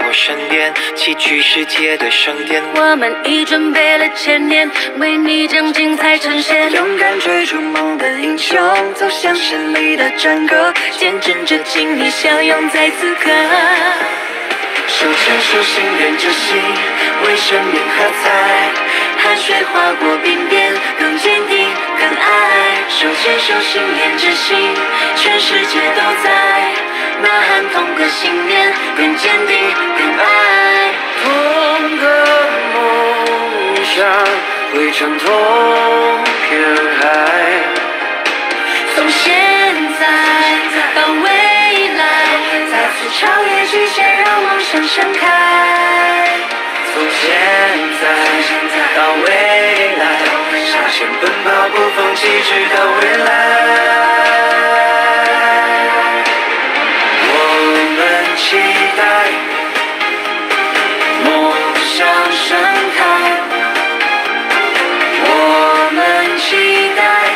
我身边，齐聚世界的盛典。 我们已准备了千年，为你将精彩呈现。 勇敢追逐梦的英雄，走向胜利的战歌，见证着情谊相拥在此刻。手牵手，心连着心，为生命喝彩。汗水划过鬓边，更坚定，更爱。手牵手，心连着心，全世界都在呐喊同个信念，更坚定，更爱。同个梦想，汇成同片海。从现在到未来，再次超越极限，让梦想盛开。从现在到未来，向前奔跑，不放弃，直到未来。我们期待梦想盛开，我们期待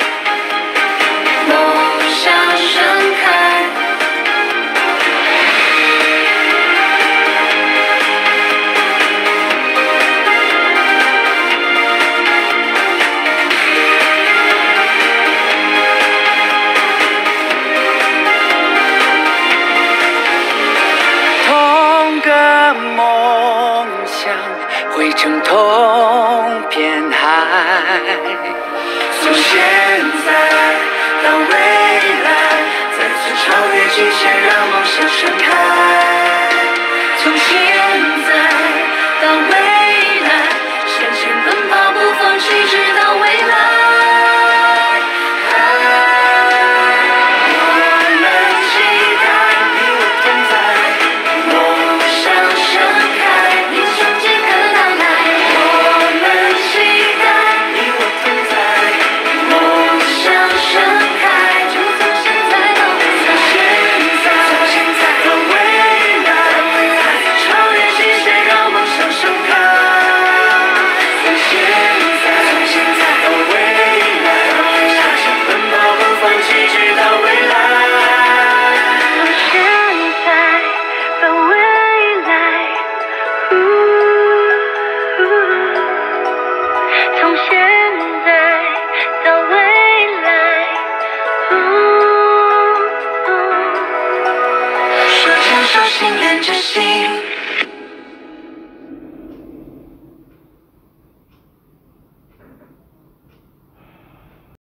梦想盛开。同个梦想，汇成同片海。从现在到未来，再次超越极限，让梦想盛开。从现在到未来，向前奔跑，不放弃。